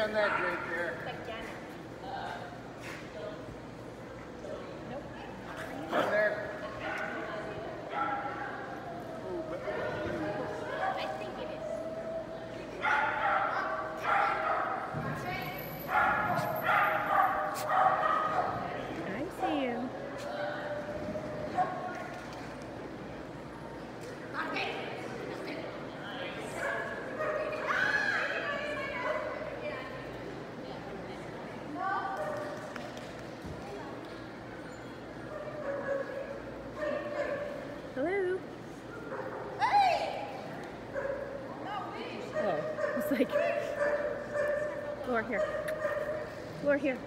on that drink there. Up there. I think it is. I see you. Hello. Oh, it's like, Laura here. Laura here.